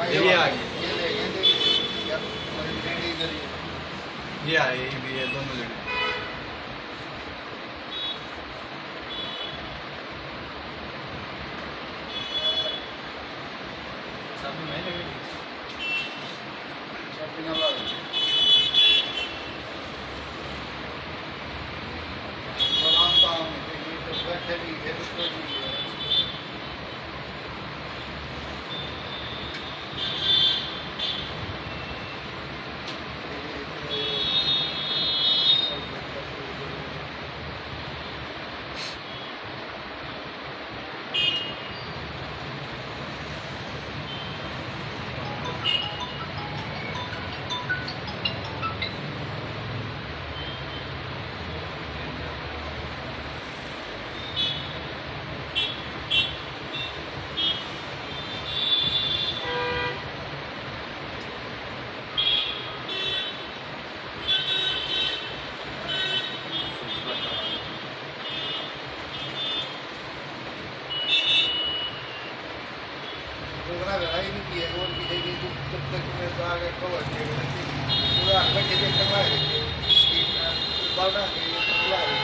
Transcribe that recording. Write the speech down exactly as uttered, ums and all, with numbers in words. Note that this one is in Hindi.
ये आ गई, ये आए, ये भी है, दोनों जगह। सब में लगेगी, सब बिना बात काम काम है, तो बैठे भी है, उसको भी है। पूरा लड़ाई नहीं की है, और की देगी तो जब तक मैं तो आगे कवर किया पूरा बैठे देख कर आए बावड़ा के पूरा